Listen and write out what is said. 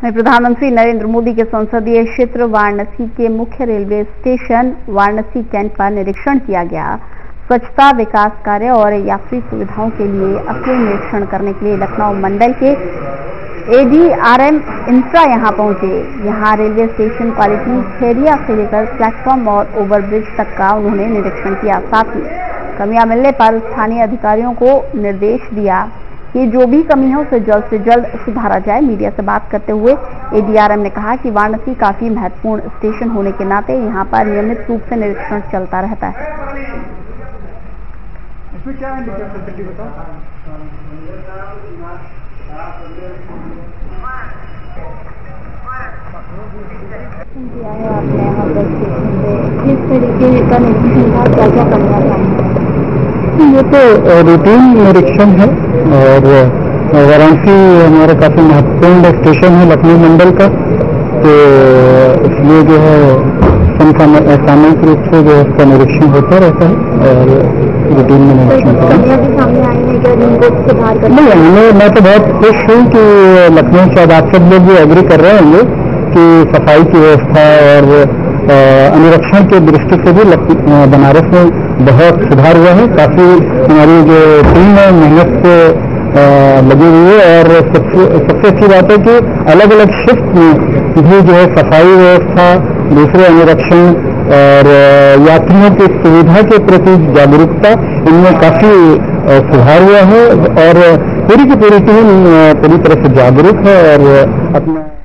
प्रधानमंत्री नरेंद्र मोदी के संसदीय क्षेत्र वाराणसी के मुख्य रेलवे स्टेशन वाराणसी कैंट का निरीक्षण किया गया। स्वच्छता, विकास कार्य और यात्री सुविधाओं के लिए अकेले निरीक्षण करने के लिए लखनऊ मंडल के ADRM इंफ्रा यहां पहुंचे। यहां रेलवे स्टेशन क्वालिटी खेरिया से लेकर प्लेटफॉर्म और ओवरब्रिज तक का उन्होंने निरीक्षण किया। साथ ही कमियां मिलने पर स्थानीय अधिकारियों को निर्देश दिया कि जो भी कमी है उसे जल्द सुधारा जाए। मीडिया से बात करते हुए ADRM ने कहा कि वाराणसी काफी महत्वपूर्ण स्टेशन होने के नाते यहां पर नियमित रूप से निरीक्षण चलता रहता है। इसमें क्या है फैसिलिटी बताओ। किया है आपने यहाँ पर स्टेशन पे किस तरीके का निरीक्षण था, क्या क्या करना था? ये तो रूटीन निरीक्षण है और वाराणसी हमारा काफी महत्वपूर्ण स्टेशन है लखनऊ मंडल का, तो इसलिए जो है सामूहिक रूप से जो है उसका निरीक्षण होता रहता है और रूटीन में निरीक्षण नहीं। मैं तो बहुत खुश हूँ कि लखनऊ शायद आप सब लोग भी एग्री कर रहे होंगे कि सफाई की व्यवस्था और अनुरक्षण के दृष्टि से भी बनारस में बहुत सुधार हुआ है। काफी हमारी जो टीम है मेहनत से लगी हुई है और सबसे अच्छी बात है कि अलग अलग शिफ्ट में भी जो है सफाई व्यवस्था, दूसरे अनुरक्षण और यात्रियों की सुविधा के प्रति जागरूकता, इनमें काफी सुधार हुआ है और पूरी की पूरी टीम पूरी तरह से जागरूक है और अपना